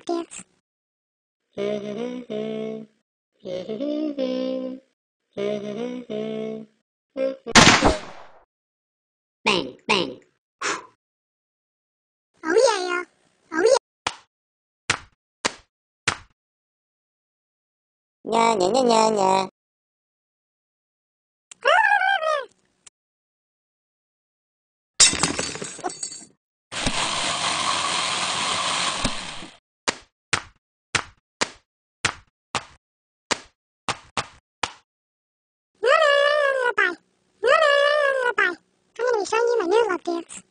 dance. Bang, bang. Oh yeah. Oh yeah. Nha nha nha nha nha. Bye. I'm going to be showing you my new love dance.